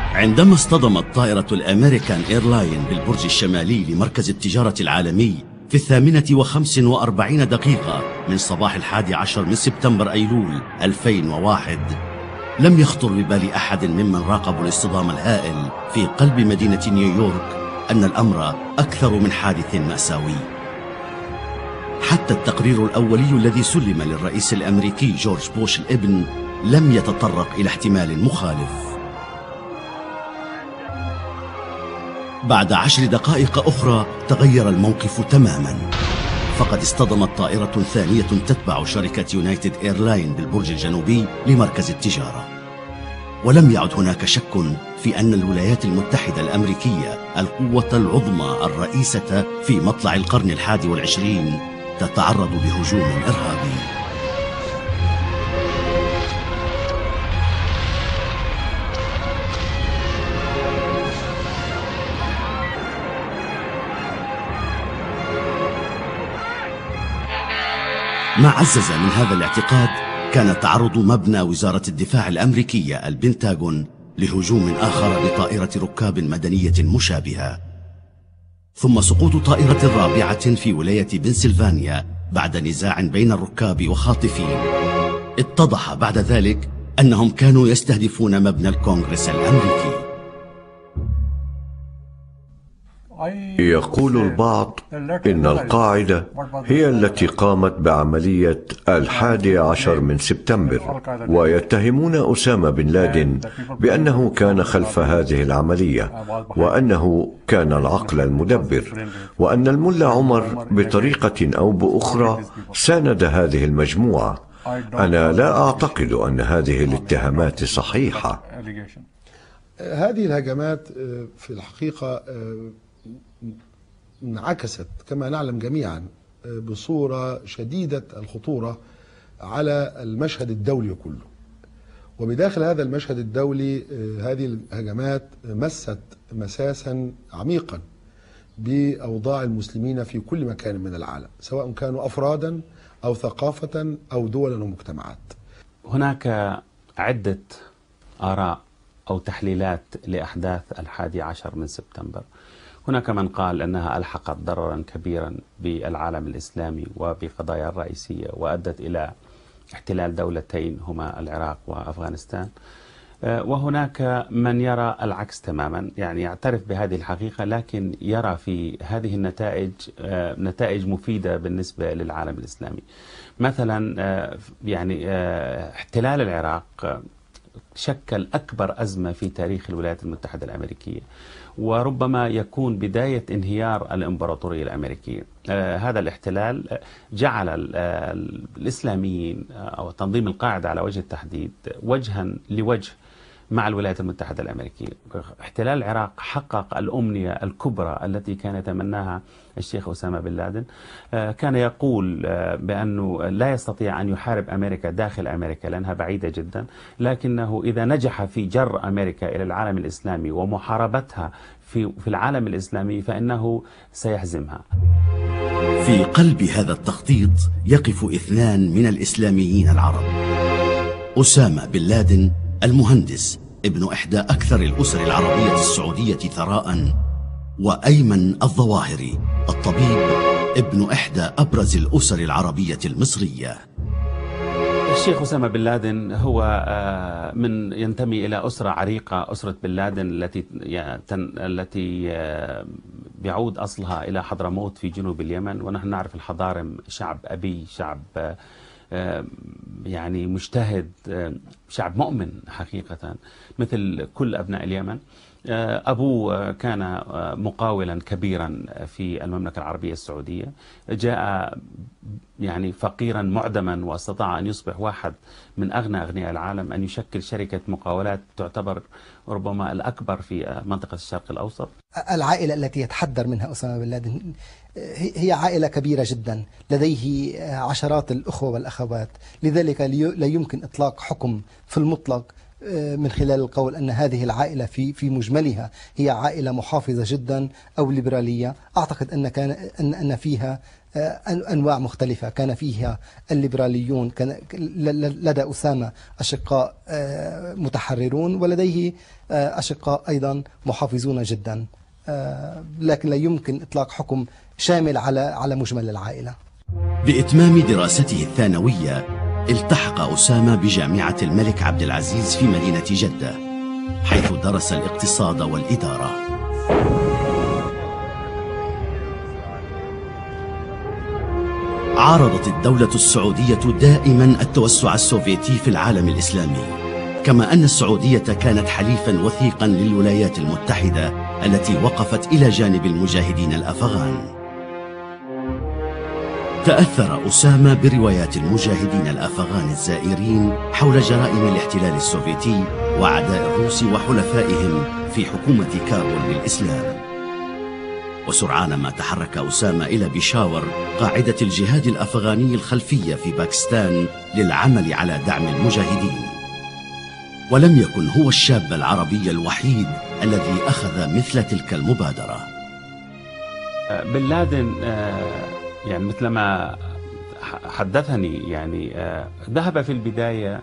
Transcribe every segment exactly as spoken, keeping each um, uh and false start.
عندما اصطدمت طائرة الأمريكان إيرلاين بالبرج الشمالي لمركز التجارة العالمي في الثامنة وخمس وأربعين دقيقة من صباح الحادي عشر من سبتمبر أيلول ألفين وواحد، لم يخطر ببال أحد ممن راقبوا الاصطدام الهائل في قلب مدينة نيويورك أن الأمر أكثر من حادث مأساوي. حتى التقرير الأولي الذي سلم للرئيس الأمريكي جورج بوش الابن لم يتطرق إلى احتمال مخالف. بعد عشر دقائق أخرى تغير الموقف تماما، فقد اصطدمت طائرة ثانية تتبع شركة يونايتد إيرلاين بالبرج الجنوبي لمركز التجارة. ولم يعد هناك شك في أن الولايات المتحدة الأمريكية القوة العظمى الرئيسة في مطلع القرن الحادي والعشرين تتعرض لهجوم إرهابي. ما عزز من هذا الاعتقاد كان تعرض مبنى وزارة الدفاع الأمريكية البنتاغون لهجوم آخر بطائرة ركاب مدنية مشابهة، ثم سقوط طائرة رابعة في ولاية بنسلفانيا بعد نزاع بين الركاب وخاطفين. اتضح بعد ذلك أنهم كانوا يستهدفون مبنى الكونغرس الأمريكي. يقول البعض إن القاعدة هي التي قامت بعملية الحادي عشر من سبتمبر، ويتهمون أسامة بن لادن بأنه كان خلف هذه العملية، وأنه كان العقل المدبر، وأن الملا عمر بطريقة أو بأخرى ساند هذه المجموعة. أنا لا أعتقد أن هذه الاتهامات صحيحة. هذه الهجمات في الحقيقة انعكست كما نعلم جميعا بصورة شديدة الخطورة على المشهد الدولي كله، وبداخل هذا المشهد الدولي هذه الهجمات مست مساسا عميقا بأوضاع المسلمين في كل مكان من العالم، سواء كانوا أفرادا أو ثقافة أو دولا ومجتمعات. هناك عدة آراء أو تحليلات لأحداث الحادي عشر من سبتمبر. هناك من قال أنها ألحقت ضررا كبيرا بالعالم الإسلامي وبقضايا الرئيسية وأدت إلى احتلال دولتين هما العراق وأفغانستان، وهناك من يرى العكس تماما، يعني يعترف بهذه الحقيقة لكن يرى في هذه النتائج نتائج مفيدة بالنسبة للعالم الإسلامي. مثلا يعني احتلال العراق شكل أكبر أزمة في تاريخ الولايات المتحدة الأمريكية، وربما يكون بداية انهيار الإمبراطورية الأمريكية. آه هذا الاحتلال جعل الإسلاميين أو تنظيم القاعدة على وجه التحديد وجها لوجه مع الولايات المتحدة الأمريكية. احتلال العراق حقق الأمنية الكبرى التي كان يتمناها الشيخ أسامة بن لادن. كان يقول بأنه لا يستطيع أن يحارب أمريكا داخل أمريكا لأنها بعيدة جدا، لكنه إذا نجح في جر أمريكا إلى العالم الإسلامي ومحاربتها في في العالم الإسلامي فإنه سيهزمها. في قلب هذا التخطيط يقف اثنان من الإسلاميين العرب: أسامة بن لادن المهندس ابن إحدى أكثر الأسر العربية السعودية ثراء، وأيمن الظواهري الطبيب ابن إحدى أبرز الأسر العربية المصرية. الشيخ أسامة بن لادن هو من ينتمي إلى أسرة عريقة، أسرة بن لادن التي التي بيعود أصلها إلى حضرموت في جنوب اليمن، ونحن نعرف الحضارم شعب أبي، شعب يعني مجتهد، شعب مؤمن حقيقة مثل كل أبناء اليمن. أبوه كان مقاولا كبيرا في المملكة العربية السعودية، جاء يعني فقيرا معدما واستطاع أن يصبح واحد من أغنى أغنياء العالم، أن يشكل شركة مقاولات تعتبر ربما الأكبر في منطقة الشرق الأوسط. العائلة التي يتحدر منها أسامة بن لادن هي عائلة كبيرة جدا، لديه عشرات الأخوة والأخوات، لذلك لا يمكن إطلاق حكم في المطلق من خلال القول أن هذه العائلة في في مجملها هي عائلة محافظة جدا أو ليبرالية. أعتقد أن كان أن أن فيها أنواع مختلفة. كان فيها الليبراليون، كان لدى أسامة أشقاء متحررون ولديه أشقاء أيضا محافظون جدا، لكن لا يمكن إطلاق حكم شامل على على مجمل العائلة. بإتمام دراسته الثانوية التحق أسامة بجامعة الملك عبد العزيز في مدينة جدة، حيث درس الاقتصاد والإدارة. عارضت الدولة السعودية دائما التوسع السوفيتي في العالم الإسلامي، كما أن السعودية كانت حليفا وثيقا للولايات المتحدة التي وقفت إلى جانب المجاهدين الأفغان. تأثر أسامة بروايات المجاهدين الأفغان الزائرين حول جرائم الاحتلال السوفيتي وعداء الروس وحلفائهم في حكومة كابول بالإسلام. وسرعان ما تحرك أسامة إلى بيشاور، قاعدة الجهاد الأفغاني الخلفية في باكستان، للعمل على دعم المجاهدين. ولم يكن هو الشاب العربي الوحيد الذي أخذ مثل تلك المبادرة. بن لادن يعني مثلما حدثني يعني ذهب في البداية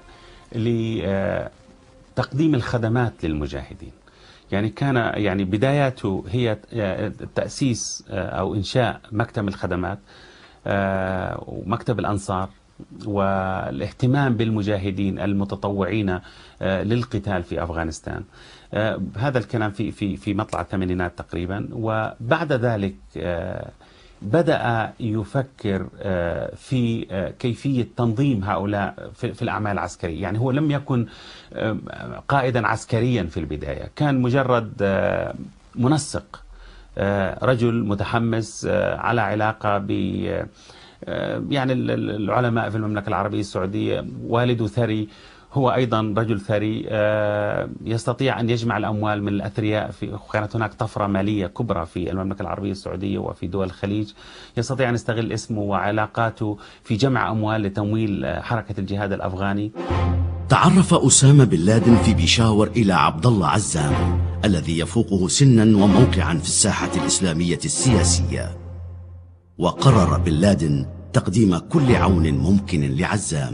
لتقديم الخدمات للمجاهدين. يعني كان يعني بداياته هي تأسيس أو إنشاء مكتب الخدمات ومكتب الأنصار، والاهتمام بالمجاهدين المتطوعين للقتال في أفغانستان. هذا الكلام في في في مطلع الثمانينات تقريبا. وبعد ذلك بدأ يفكر في كيفية تنظيم هؤلاء في الأعمال العسكرية. يعني هو لم يكن قائدا عسكريا في البداية، كان مجرد منسق، رجل متحمس على علاقة ب يعني العلماء في المملكة العربية السعودية. والده ثري، هو أيضا رجل ثري يستطيع أن يجمع الأموال من الأثرياء. في كانت هناك طفرة مالية كبرى في المملكة العربية السعودية وفي دول الخليج، يستطيع أن يستغل اسمه وعلاقاته في جمع أموال لتمويل حركة الجهاد الأفغاني. تعرف أسامة بن لادن في بيشاور إلى عبد الله عزام الذي يفوقه سنا وموقعا في الساحة الإسلامية السياسية، وقرر بن لادن تقديم كل عون ممكن لعزام.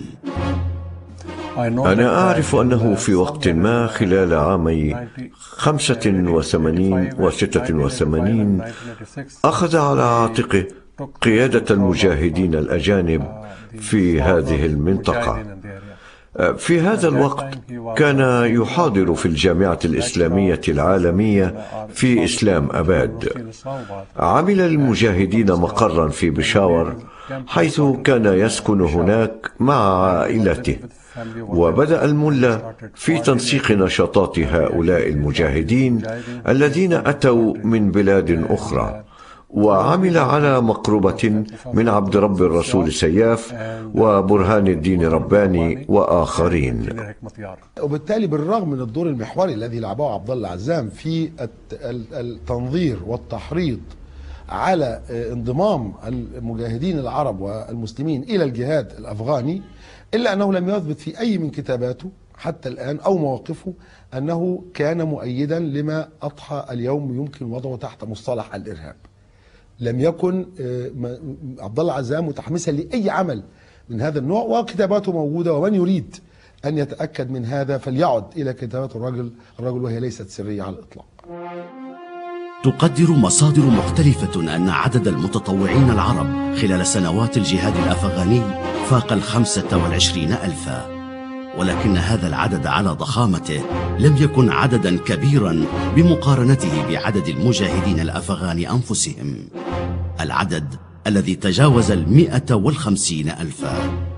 أنا أعرف أنه في وقت ما خلال عامي خمسة وثمانين وستة وثمانين أخذ على عاتقه قيادة المجاهدين الأجانب في هذه المنطقة. في هذا الوقت كان يحاضر في الجامعة الإسلامية العالمية في إسلام أباد. عمل للمجاهدين مقرا في بيشاور، حيث كان يسكن هناك مع عائلته. وبدأ الملا في تنسيق نشاطات هؤلاء المجاهدين الذين أتوا من بلاد أخرى، وعمل على مقربة من عبد رب الرسول سياف وبرهان الدين رباني وآخرين. وبالتالي بالرغم من الدور المحوري الذي لعبه عبد الله عزام في التنظير والتحريض على انضمام المجاهدين العرب والمسلمين إلى الجهاد الأفغاني، إلا أنه لم يثبت في أي من كتاباته حتى الآن أو مواقفه أنه كان مؤيدا لما أضحى اليوم يمكن وضعه تحت مصطلح الإرهاب. لم يكن عبد الله عزام متحمسا لأي عمل من هذا النوع، وكتاباته موجودة، ومن يريد أن يتأكد من هذا فليعد إلى كتابات الرجل الرجل وهي ليست سرية على الإطلاق. تقدر مصادر مختلفة أن عدد المتطوعين العرب خلال سنوات الجهاد الأفغاني فاق الخمسة والعشرين ألفا، ولكن هذا العدد على ضخامته لم يكن عددا كبيرا بمقارنته بعدد المجاهدين الأفغان أنفسهم، العدد الذي تجاوز المئة والخمسين ألفا.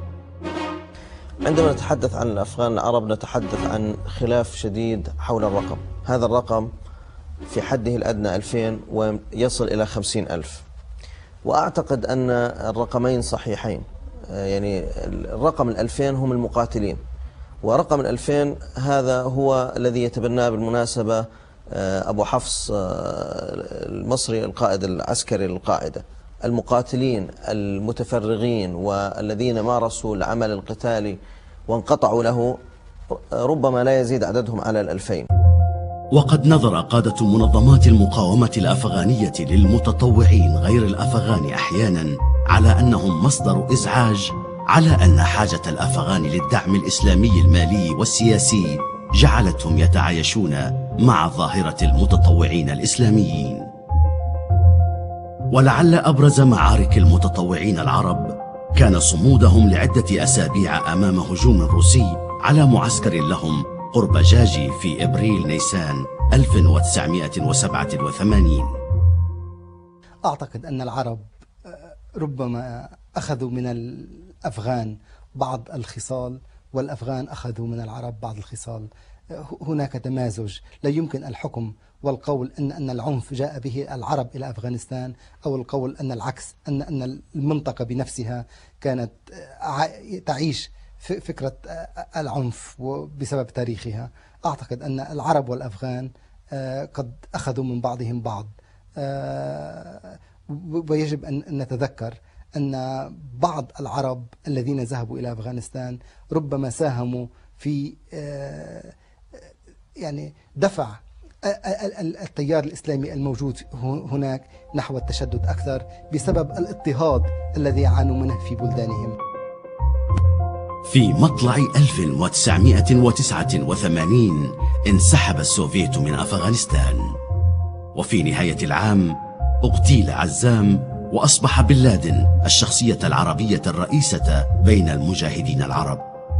عندما نتحدث عن الأفغان العرب نتحدث عن خلاف شديد حول الرقم. هذا الرقم في حده الأدنى ألفين ويصل إلى خمسين ألف، وأعتقد أن الرقمين صحيحين. يعني الرقم الألفين هم المقاتلين، ورقم الألفين هذا هو الذي يتبناه بالمناسبة أبو حفص المصري القائد العسكري للقاعدة. المقاتلين المتفرغين والذين مارسوا العمل القتالي وانقطعوا له ربما لا يزيد عددهم على الألفين. وقد نظر قادة منظمات المقاومة الأفغانية للمتطوعين غير الأفغان أحيانا على أنهم مصدر إزعاج، على أن حاجة الأفغان للدعم الإسلامي المالي والسياسي جعلتهم يتعايشون مع ظاهرة المتطوعين الإسلاميين. ولعل أبرز معارك المتطوعين العرب كان صمودهم لعدة أسابيع أمام هجوم روسي على معسكر لهم قرب جاجي في إبريل نيسان ألف وتسعمائة وسبعة وثمانين. أعتقد أن العرب ربما أخذوا من الأفغان بعض الخصال، والأفغان أخذوا من العرب بعض الخصال. هناك تمازج، لا يمكن الحكم والقول أن أن العنف جاء به العرب إلى أفغانستان، أو القول أن العكس، أن أن المنطقة بنفسها كانت تعيش فكرة العنف بسبب تاريخها. أعتقد أن العرب والأفغان قد أخذوا من بعضهم بعض، ويجب أن نتذكر أن بعض العرب الذين ذهبوا إلى أفغانستان ربما ساهموا في يعني دفع التيار الإسلامي الموجود هناك نحو التشدد أكثر بسبب الاضطهاد الذي يعانوا منه في بلدانهم. في مطلع ألف وتسعمائة وتسعة وثمانين انسحب السوفيت من أفغانستان، وفي نهاية العام اغتيل عزام، وأصبح بن لادن الشخصية العربية الرئيسة بين المجاهدين العرب.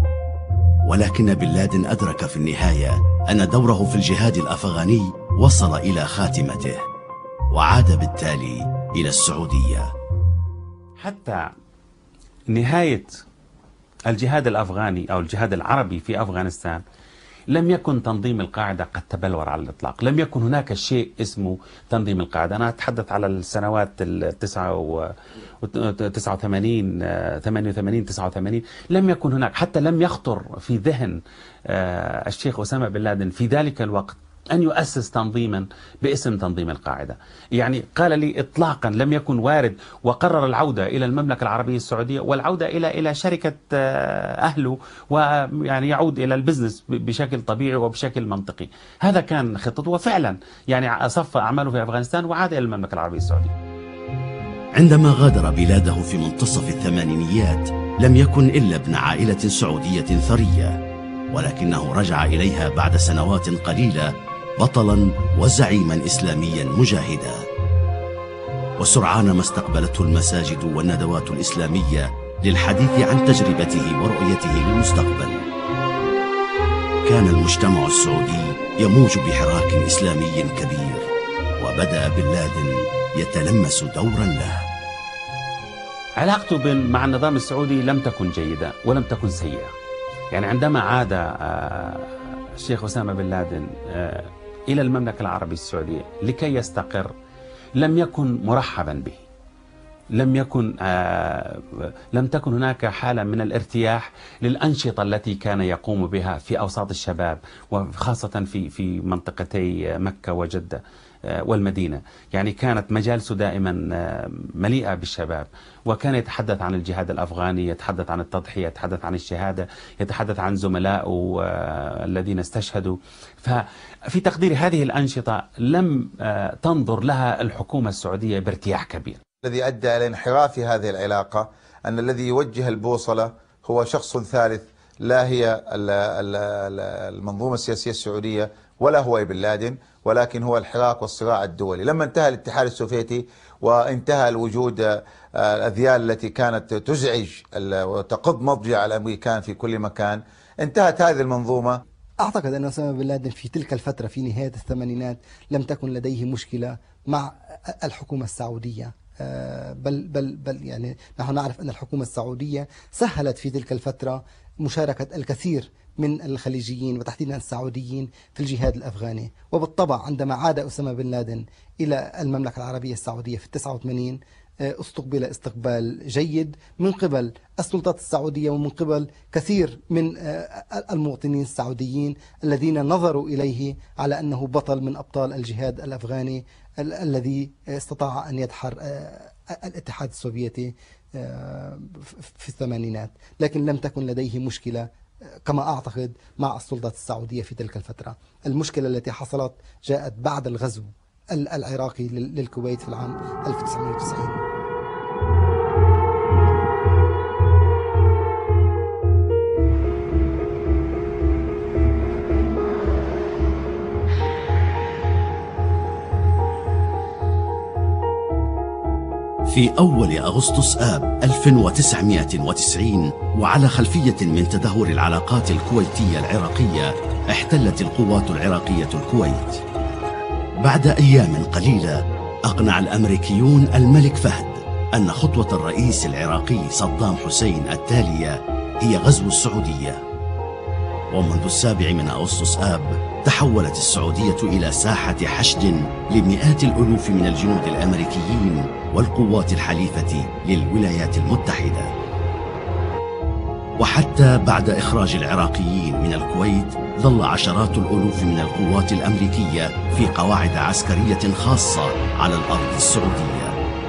ولكن بن لادن أدرك في النهاية أن دوره في الجهاد الأفغاني وصل إلى خاتمته، وعاد بالتالي إلى السعودية. حتى نهاية الجهاد الأفغاني أو الجهاد العربي في أفغانستان لم يكن تنظيم القاعدة قد تبلور على الإطلاق. لم يكن هناك شيء اسمه تنظيم القاعدة. أنا أتحدث على السنوات التسعة وتسعة وثمانين ثمانية وثمانين تسعة وثمانين. لم يكن هناك، حتى لم يخطر في ذهن الشيخ أسامة بن لادن في ذلك الوقت أن يؤسس تنظيما باسم تنظيم القاعدة. يعني قال لي إطلاقا لم يكن وارد، وقرر العودة إلى المملكة العربية السعودية والعودة إلى إلى شركة أهله، ويعني يعود إلى البزنس بشكل طبيعي وبشكل منطقي. هذا كان خطته، وفعلا يعني صف أعماله في أفغانستان وعاد إلى المملكة العربية السعودية. عندما غادر بلاده في منتصف الثمانينيات لم يكن إلا ابن عائلة سعودية ثرية، ولكنه رجع إليها بعد سنوات قليلة بطلا وزعيما إسلاميا مجاهدا. وسرعان ما استقبلته المساجد والندوات الإسلامية للحديث عن تجربته ورؤيته للمستقبل. كان المجتمع السعودي يموج بحراك إسلامي كبير، وبدأ بن لادن يتلمس دورا له. علاقته مع النظام السعودي لم تكن جيدة ولم تكن سيئة. يعني عندما عاد الشيخ أسامة بن لادن إلى المملكة العربية السعودية لكي يستقر لم يكن مرحبا به. لم يكن آه لم تكن هناك حالة من الارتياح للأنشطة التي كان يقوم بها في أوساط الشباب، وخاصة في في منطقتي مكة وجدة والمدينة. يعني كانت مجالسه دائما مليئة بالشباب، وكان يتحدث عن الجهاد الأفغاني، يتحدث عن التضحية، يتحدث عن الشهادة، يتحدث عن زملائه الذين استشهدوا. ففي تقدير هذه الأنشطة لم تنظر لها الحكومة السعودية بارتياح كبير. الذي أدى إلى انحراف هذه العلاقة أن الذي يوجه البوصلة هو شخص ثالث، لا هي المنظومة السياسية السعودية ولا هو بن لادن، ولكن هو الحراك والصراع الدولي. لما انتهى الاتحاد السوفيتي وانتهى الوجود الأذيال التي كانت تزعج وتقض مضجع الأمريكان في كل مكان، انتهت هذه المنظومة. أعتقد أن أسامة بن لادن في تلك الفترة في نهاية الثمانينات لم تكن لديه مشكلة مع الحكومة السعودية، بل بل بل يعني نحن نعرف أن الحكومة السعودية سهلت في تلك الفترة مشاركة الكثير من الخليجيين وتحديدا السعوديين في الجهاد الأفغاني. وبالطبع عندما عاد أسامة بن لادن إلى المملكة العربية السعودية في التسعة وثمانين استقبل استقبال جيد من قبل السلطات السعودية ومن قبل كثير من المواطنين السعوديين الذين نظروا إليه على أنه بطل من أبطال الجهاد الأفغاني الذي استطاع أن يدحر الاتحاد السوفيتي في الثمانينات. لكن لم تكن لديه مشكلة كما أعتقد مع السلطات السعودية في تلك الفترة. المشكلة التي حصلت جاءت بعد الغزو العراقي للكويت في العام ألف وتسعمئة وتسعين. في أول أغسطس آب ألف وتسعمئة وتسعين، وعلى خلفية من تدهور العلاقات الكويتية العراقية، احتلت القوات العراقية الكويت. بعد أيام قليلة أقنع الأمريكيون الملك فهد أن خطوة الرئيس العراقي صدام حسين التالية هي غزو السعودية. ومنذ السابع من أغسطس آب تحولت السعودية إلى ساحة حشد لمئات الألوف من الجنود الأمريكيين والقوات الحليفة للولايات المتحدة. وحتى بعد إخراج العراقيين من الكويت ظل عشرات الألوف من القوات الأمريكية في قواعد عسكرية خاصة على الأرض السعودية.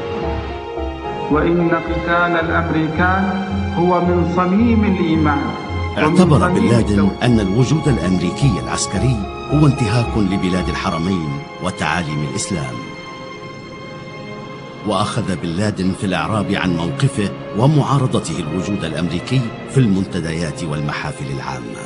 وإن قتال الأمريكان هو من صميم الإيمان. اعتبر بن لادن أن الوجود الأمريكي العسكري هو انتهاك لبلاد الحرمين وتعاليم الإسلام. وأخذ بن لادن في الإعراب عن موقفه ومعارضته الوجود الأمريكي في المنتديات والمحافل العامة.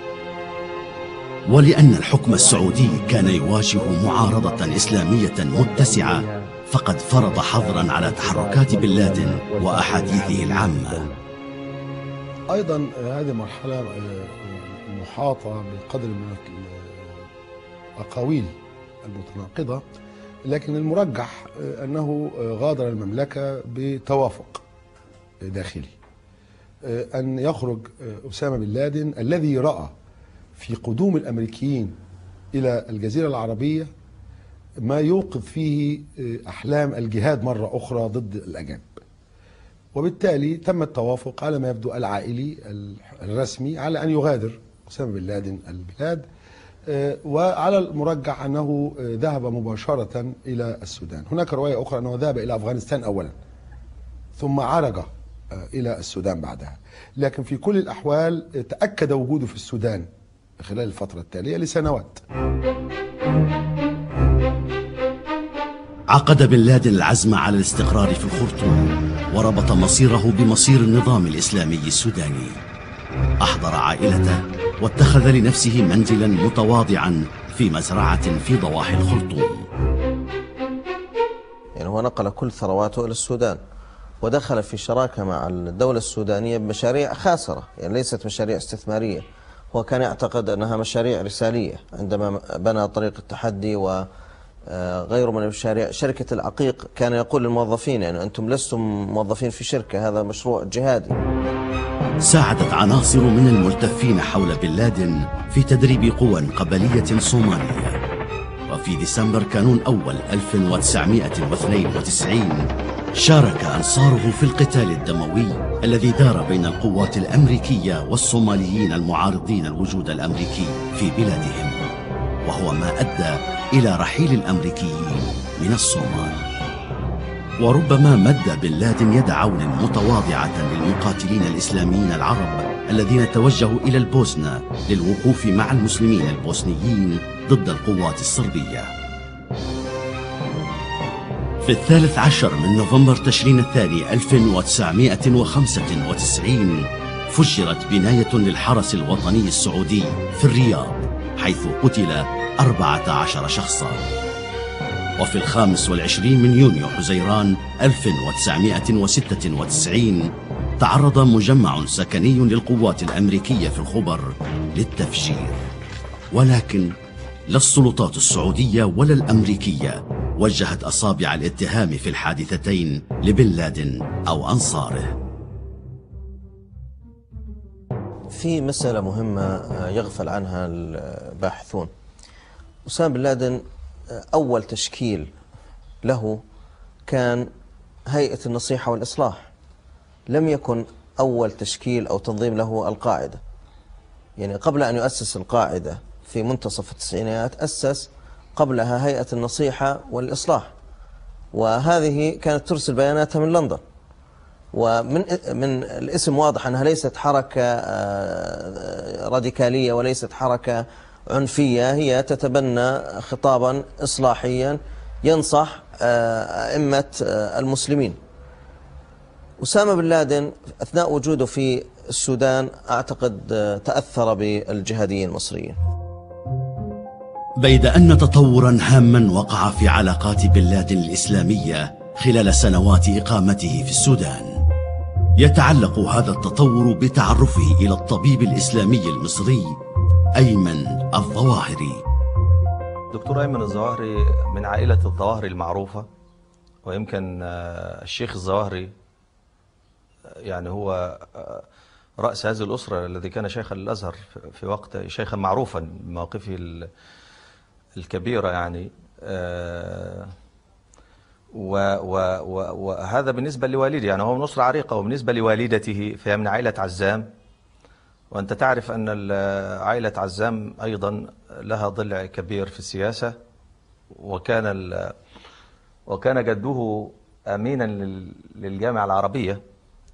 ولأن الحكم السعودي كان يواجه معارضة إسلامية متسعة، فقد فرض حظرا على تحركات بن لادن وأحاديثه العامة. أيضا هذه مرحلة محاطة بقدر من الأقاويل المتناقضة، لكن المرجح أنه غادر المملكة بتوافق داخلي أن يخرج أسامة بن لادن الذي رأى في قدوم الأمريكيين إلى الجزيرة العربية ما يوقظ فيه أحلام الجهاد مرة أخرى ضد الأجانب. وبالتالي تم التوافق على ما يبدو العائلي الرسمي على أن يغادر أسامة بن لادن البلاد، وعلى المرجح أنه ذهب مباشرة إلى السودان. هناك رواية أخرى أنه ذهب إلى أفغانستان أولا ثم عرج إلى السودان بعدها، لكن في كل الأحوال تأكد وجوده في السودان خلال الفترة التالية لسنوات. عقد بن لادن العزم على الاستقرار في الخرطوم، وربط مصيره بمصير النظام الإسلامي السوداني. أحضر عائلته واتخذ لنفسه منزلا متواضعا في مزرعة في ضواحي الخرطوم. يعني هو نقل كل ثرواته إلى السودان، ودخل في شراكة مع الدولة السودانية بمشاريع خاسرة، يعني ليست مشاريع استثمارية. هو كان يعتقد أنها مشاريع رسالية عندما بنى طريق التحدي و غيره من المشاريع. شركة العقيق كان يقول للموظفين يعني أنتم لستم موظفين في شركة، هذا مشروع جهادي. ساعدت عناصر من الملتفين حول بن لادن في تدريب قوى قبلية صومالية. وفي ديسمبر كانون أول ألف وتسعمئة واثنين وتسعين شارك أنصاره في القتال الدموي الذي دار بين القوات الأمريكية والصوماليين المعارضين الوجود الأمريكي في بلادهم، وهو ما أدى إلى رحيل الأمريكيين من الصومال. وربما مد بن لادن يد عون متواضعة للمقاتلين الإسلاميين العرب الذين توجهوا إلى البوسنة للوقوف مع المسلمين البوسنيين ضد القوات الصربية. في الثالث عشر من نوفمبر تشرين الثاني ألف وتسعمئة وخمسة وتسعين فجرت بناية للحرس الوطني السعودي في الرياض، حيث قتل أربعة عشر شخصا. وفي الخامس والعشرين من يونيو حزيران ألف وتسعمئة وستة وتسعين تعرض مجمع سكني للقوات الأمريكية في الخبر للتفجير، ولكن لا السلطات السعودية ولا الأمريكية وجهت أصابع الاتهام في الحادثتين لبن لادن أو أنصاره. في مسألة مهمة يغفل عنها الباحثون. أسامة بن لادن أول تشكيل له كان هيئة النصيحة والإصلاح، لم يكن أول تشكيل أو تنظيم له القاعدة. يعني قبل أن يؤسس القاعدة في منتصف التسعينيات أسس قبلها هيئة النصيحة والإصلاح، وهذه كانت ترسل بياناتها من لندن. ومن من الاسم واضح أنها ليست حركة راديكالية وليست حركة عنفية، هي تتبنى خطابا إصلاحيا ينصح أئمة المسلمين. أسامة بن لادن أثناء وجوده في السودان أعتقد تأثر بالجهاديين المصريين. بيد أن تطورا هاما وقع في علاقات بن لادن الإسلامية خلال سنوات إقامته في السودان، يتعلق هذا التطور بتعرفه إلى الطبيب الإسلامي المصري أيمن الظواهري. دكتور أيمن الظواهري من عائلة الظواهري المعروفة، ويمكن الشيخ الظواهري يعني هو رأس هذه الأسرة الذي كان شيخا للأزهر في وقت، شيخا معروفا بمواقفه الكبيرة يعني. وهذا بالنسبة لوالده، يعني هو من أسرة عريقة، وبالنسبة لوالدته فهي من عائلة عزام، وأنت تعرف أن عائلة عزام أيضا لها ضلع كبير في السياسة، وكان وكان جده أمينا للجامعة العربية،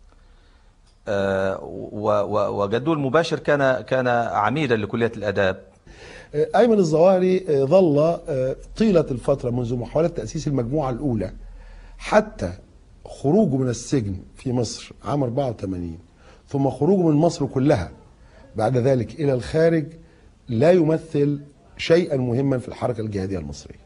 وجده المباشر كان كان عميدا لكلية الآداب. أيمن الظواهري ظل طيلة الفترة منذ محاولة تأسيس المجموعة الأولى حتى خروجه من السجن في مصر عام أربعة وثمانين، ثم خروجه من مصر كلها بعد ذلك إلى الخارج، لا يمثل شيئا مهما في الحركة الجهادية المصرية.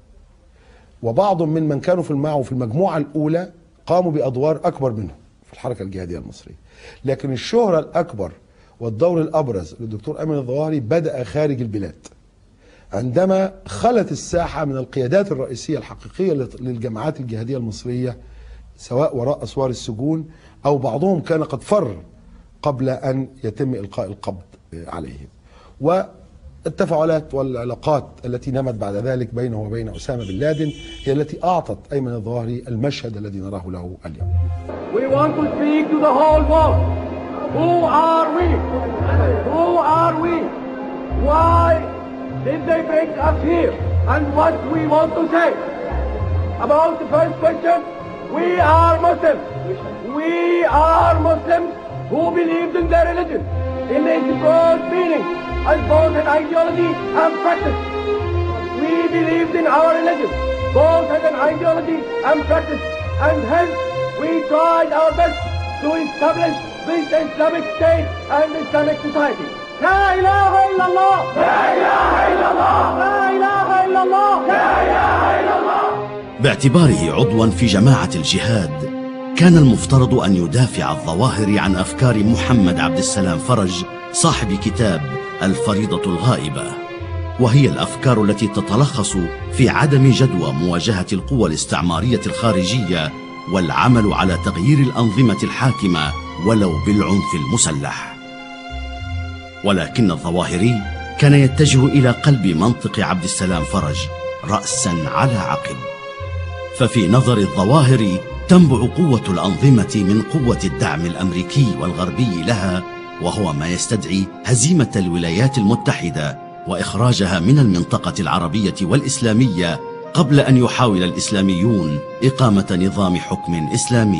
وبعض من من كانوا في معه في المجموعة الأولى قاموا بأدوار أكبر منه في الحركة الجهادية المصرية، لكن الشهرة الأكبر والدور الأبرز للدكتور أيمن الظواهري بدأ خارج البلاد، عندما خلت الساحة من القيادات الرئيسية الحقيقية للجماعات الجهادية المصرية، سواء وراء أسوار السجون أو بعضهم كان قد فر قبل أن يتم إلقاء القبض عليهم. والتفاعلات والعلاقات التي نمت بعد ذلك بينه وبين أسامة بن لادن هي التي أعطت أيمن الظواهري المشهد الذي نراه له اليوم. We want to speak to the whole world. Who are we? Who are we? Why did they bring us here? And what we want to say about the first question, we are Muslims. We are Muslims who believed in their religion in its broad meaning as both an ideology and practice. We believed in our religion both as an ideology and practice, and hence we tried our best to establish this Islamic state and Islamic society. La ilaha illallah! La ilaha illallah! La ilaha illallah! La ilaha illallah! باعتباره عضوا في جماعة الجهاد، كان المفترض أن يدافع الظواهري عن أفكار محمد عبد السلام فرج صاحب كتاب الفريضة الغائبة، وهي الأفكار التي تتلخص في عدم جدوى مواجهة القوى الاستعمارية الخارجية والعمل على تغيير الأنظمة الحاكمة ولو بالعنف المسلح. ولكن الظواهري كان يتجه إلى قلب منطق عبد السلام فرج رأسا على عقب، ففي نظر الظواهري تنبع قوة الأنظمة من قوة الدعم الأمريكي والغربي لها، وهو ما يستدعي هزيمة الولايات المتحدة وإخراجها من المنطقة العربية والإسلامية قبل أن يحاول الإسلاميون إقامة نظام حكم إسلامي.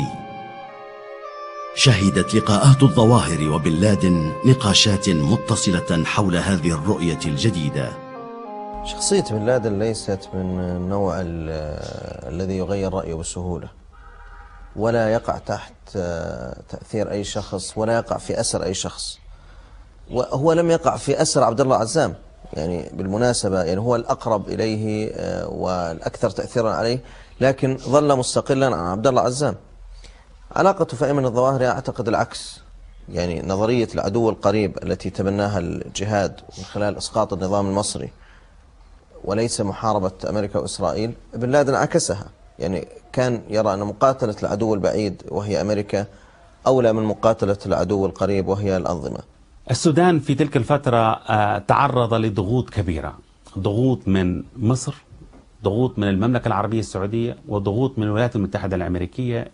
شهدت لقاءات الظواهر وبن لادن نقاشات متصلة حول هذه الرؤية الجديدة. شخصية بن لادن ليست من النوع الذي يغير رأيه بسهولة، ولا يقع تحت تأثير أي شخص، ولا يقع في أسر أي شخص. وهو لم يقع في أسر عبد الله عزام، يعني بالمناسبة يعني هو الأقرب إليه والأكثر تأثيرا عليه، لكن ظل مستقلا عن عبد الله عزام. علاقته في أيمن الظواهري أعتقد العكس، يعني نظرية العدو القريب التي تبناها الجهاد من خلال إسقاط النظام المصري وليس محاربة أمريكا وإسرائيل، بن لادن عكسها، يعني كان يرى أن مقاتلة العدو البعيد وهي أمريكا أولى من مقاتلة العدو القريب وهي الأنظمة. السودان في تلك الفترة تعرض لضغوط كبيرة، ضغوط من مصر، ضغوط من المملكة العربية السعودية، وضغوط من الولايات المتحدة الأمريكية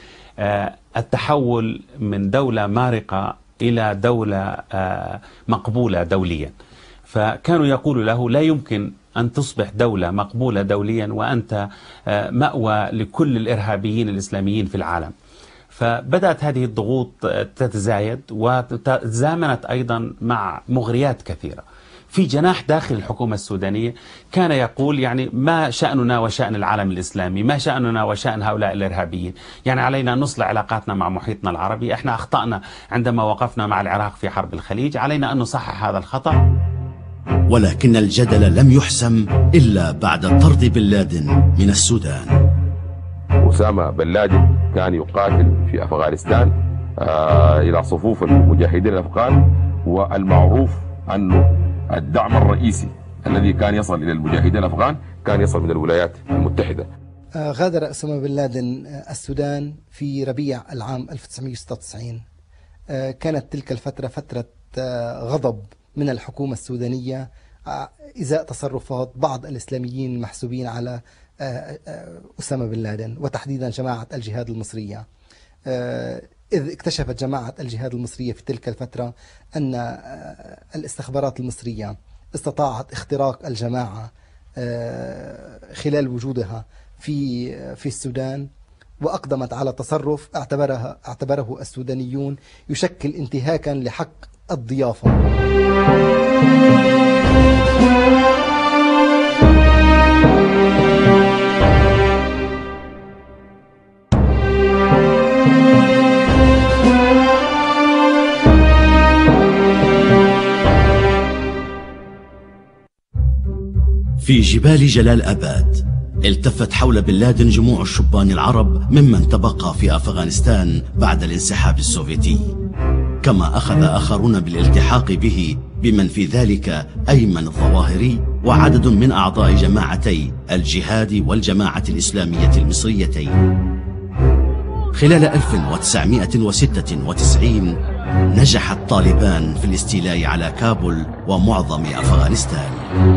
للتحول من دولة مارقة إلى دولة مقبولة دوليا. فكانوا يقولوا له لا يمكن أن تصبح دولة مقبولة دوليا وأنت مأوى لكل الإرهابيين الإسلاميين في العالم. فبدأت هذه الضغوط تتزايد وتزامنت أيضا مع مغريات كثيرة. في جناح داخل الحكومة السودانية كان يقول يعني ما شأننا وشأن العالم الإسلامي، ما شأننا وشأن هؤلاء الإرهابيين، يعني علينا أن نصلح علاقاتنا مع محيطنا العربي، احنا أخطأنا عندما وقفنا مع العراق في حرب الخليج، علينا أن نصحح هذا الخطأ. ولكن الجدل لم يحسم إلا بعد طرد بن لادن من السودان. أسامة بن لادن كان يقاتل في أفغانستان آه إلى صفوف المجاهدين الأفغان، والمعروف أنه الدعم الرئيسي الذي كان يصل إلى المجاهدين الأفغان كان يصل من الولايات المتحدة. غادر أسامة بن لادن السودان في ربيع العام ألف وتسعمئة وستة وتسعين. كانت تلك الفترة فترة غضب من الحكومة السودانية إزاء تصرفات بعض الإسلاميين المحسوبين على أسامة بن لادن، وتحديدا جماعة الجهاد المصرية. إذ اكتشفت جماعة الجهاد المصرية في تلك الفترة أن الاستخبارات المصرية استطاعت اختراق الجماعة خلال وجودها في في السودان، وأقدمت على تصرف اعتبرها اعتبره السودانيون يشكل انتهاكا لحق الضيافة. في جبال جلال أباد التفت حول بن لادن جموع الشبان العرب ممن تبقى في أفغانستان بعد الانسحاب السوفيتي، كما أخذ آخرون بالالتحاق به بمن في ذلك أيمن الظواهري وعدد من أعضاء جماعتي الجهاد والجماعة الإسلامية المصريتين. خلال ألف وتسعمئة وستة وتسعين نجح الطالبان في الاستيلاء على كابول ومعظم أفغانستان.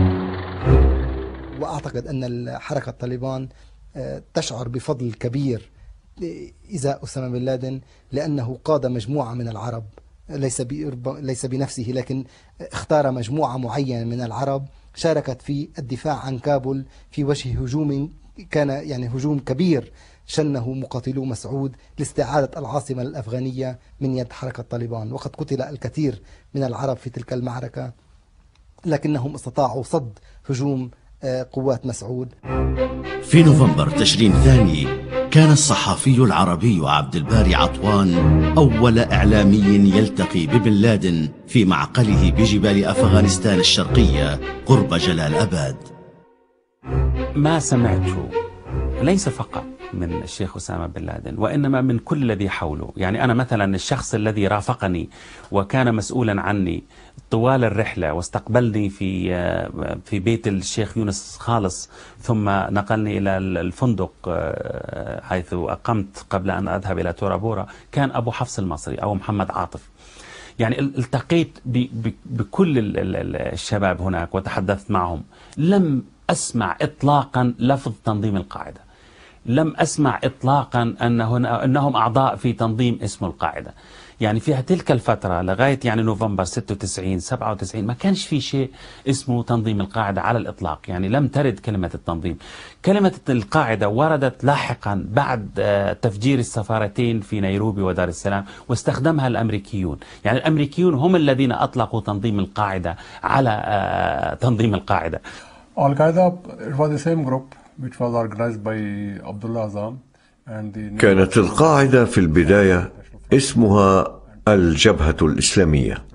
وأعتقد أن حركة طالبان تشعر بفضل كبير إزاء أسامة بن لادن، لأنه قاد مجموعة من العرب، ليس ليس بنفسه، لكن اختار مجموعة معينة من العرب شاركت في الدفاع عن كابول في وجه هجوم كان يعني هجوم كبير شنه مقاتلو مسعود لاستعادة العاصمة الأفغانية من يد حركة طالبان. وقد قتل الكثير من العرب في تلك المعركة، لكنهم استطاعوا صد هجوم قوات مسعود. في نوفمبر تشرين ثاني كان الصحفي العربي عبد الباري عطوان أول إعلامي يلتقي ببن لادن في معقله بجبال أفغانستان الشرقية قرب جلال أباد. ما سمعته ليس فقط من الشيخ أسامة بن لادن، وإنما من كل الذي حوله. يعني أنا مثلا الشخص الذي رافقني وكان مسؤولا عني طوال الرحلة واستقبلني في في بيت الشيخ يونس خالص، ثم نقلني إلى الفندق حيث أقمت قبل أن أذهب إلى تورا بورا، كان أبو حفص المصري أو محمد عاطف. يعني التقيت بكل الشباب هناك وتحدثت معهم. لم أسمع إطلاقا لفظ تنظيم القاعدة، لم أسمع إطلاقا أن هنا أنهم أعضاء في تنظيم اسمه القاعدة. يعني في تلك الفترة لغاية يعني نوفمبر ستة وتسعين سبعة وتسعين ما كانش في شيء اسمه تنظيم القاعدة على الإطلاق. يعني لم ترد كلمة التنظيم. كلمة القاعدة وردت لاحقا بعد تفجير السفارتين في نيروبي ودار السلام، واستخدمها الأمريكيون. يعني الأمريكيون هم الذين أطلقوا تنظيم القاعدة على تنظيم القاعدة. Al-Qaeda, it was the same group which was organized by Abdullah Azzam and the... كانت القاعدة في البداية اسمها الجبهة الإسلامية،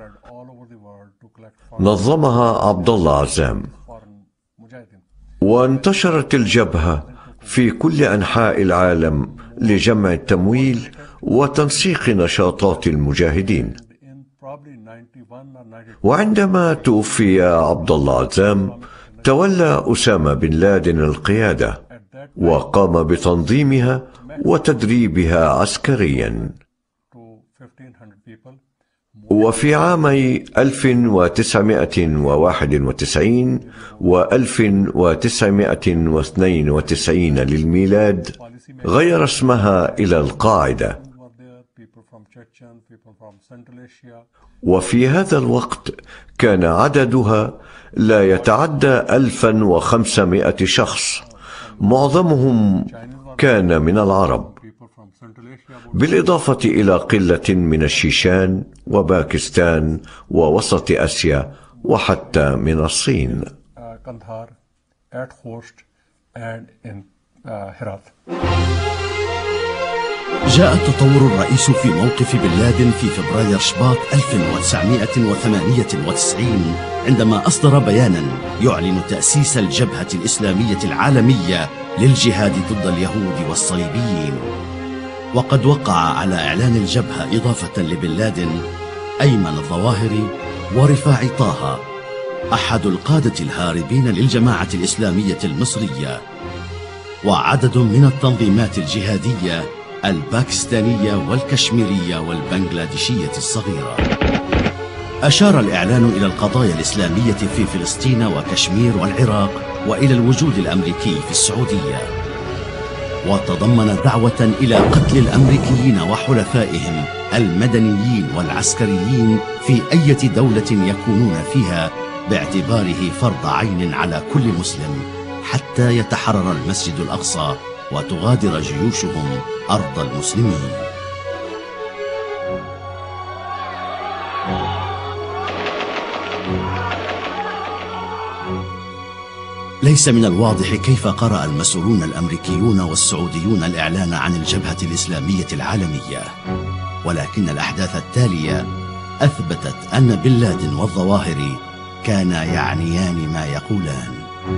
نظمها عبد الله عزام، وانتشرت الجبهة في كل أنحاء العالم لجمع التمويل وتنسيق نشاطات المجاهدين. وعندما توفي عبد الله عزام تولى أسامة بن لادن القيادة وقام بتنظيمها وتدريبها عسكريا. وفي عامي ألف وتسعمئة وواحد وتسعين وألف وتسعمئة واثنين وتسعين للميلاد غير اسمها إلى القاعدة. وفي هذا الوقت كان عددها لا يتعدى ألفا وخمسمائة شخص، معظمهم كان من العرب. بالإضافة إلى قلة من الشيشان وباكستان ووسط آسيا وحتى من الصين. جاء التطور الرئيس في موقف بن لادن في فبراير شباط ألف وتسعمائة وثمانية وتسعين عندما أصدر بيانا يعلن تأسيس الجبهة الإسلامية العالمية للجهاد ضد اليهود والصليبيين. وقد وقع على إعلان الجبهة إضافة لبن لادن أيمن الظواهري ورفاعي طه، أحد القادة الهاربين للجماعة الإسلامية المصرية، وعدد من التنظيمات الجهادية الباكستانية والكشميرية والبنغلاديشية الصغيرة. أشار الإعلان إلى القضايا الإسلامية في فلسطين وكشمير والعراق وإلى الوجود الأمريكي في السعودية، وتضمن دعوة إلى قتل الأمريكيين وحلفائهم المدنيين والعسكريين في أي دولة يكونون فيها باعتباره فرض عين على كل مسلم حتى يتحرر المسجد الأقصى وتغادر جيوشهم أرض المسلمين. ليس من الواضح كيف قرأ المسؤولون الأمريكيون والسعوديون الإعلان عن الجبهة الإسلامية العالمية، ولكن الأحداث التالية أثبتت أن بن لادن والظواهري كانا يعنيان ما يقولان.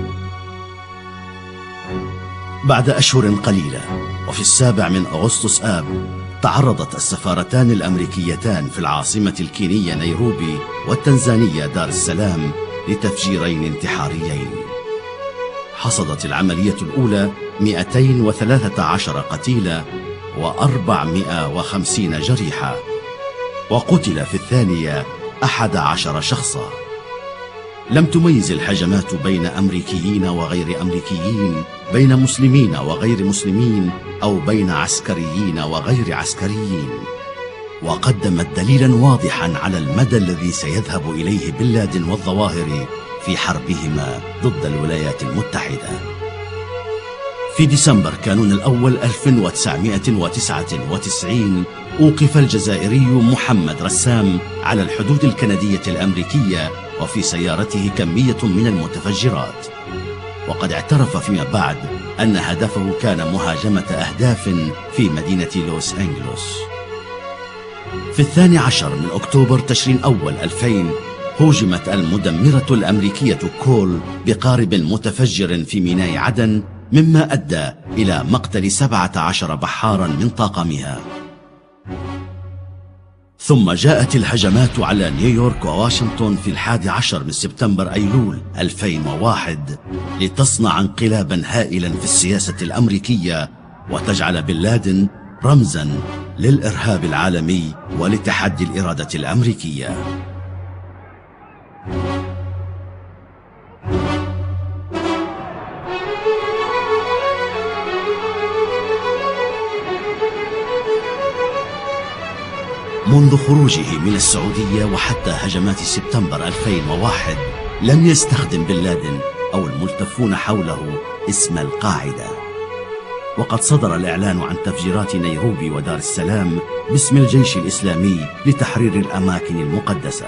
بعد أشهر قليلة وفي السابع من أغسطس آب تعرضت السفارتان الأمريكيتان في العاصمة الكينية نيروبي والتنزانية دار السلام لتفجيرين انتحاريين. حصدت العملية الأولى مئتين وثلاثة عشر قتيلا وأربعمائة وخمسين جريحا، وقتل في الثانية أحد عشر شخصا. لم تميز الهجمات بين أمريكيين وغير أمريكيين، بين مسلمين وغير مسلمين، أو بين عسكريين وغير عسكريين، وقدمت دليلا واضحا على المدى الذي سيذهب إليه بن لادن والظواهري في حربهما ضد الولايات المتحدة. في ديسمبر كانون الأول ألف وتسعمائة وتسعة وتسعين أوقف الجزائري محمد رسام على الحدود الكندية الأمريكية وفي سيارته كمية من المتفجرات، وقد اعترف فيما بعد أن هدفه كان مهاجمة أهداف في مدينة لوس أنجلوس. في الثاني عشر من أكتوبر تشرين أول ألفين هوجمت المدمرة الأمريكية كول بقارب متفجر في ميناء عدن، مما أدى إلى مقتل سبعة عشر بحارا من طاقمها. ثم جاءت الهجمات على نيويورك وواشنطن في الحادي عشر من سبتمبر أيلول ألفين وواحد لتصنع انقلابا هائلا في السياسة الأمريكية وتجعل بن لادن رمزا للإرهاب العالمي ولتحدي الإرادة الأمريكية. منذ خروجه من السعودية وحتى هجمات سبتمبر ألفين وواحد لم يستخدم بن لادن أو الملتفون حوله اسم القاعدة، وقد صدر الإعلان عن تفجيرات نيروبي ودار السلام باسم الجيش الإسلامي لتحرير الأماكن المقدسة.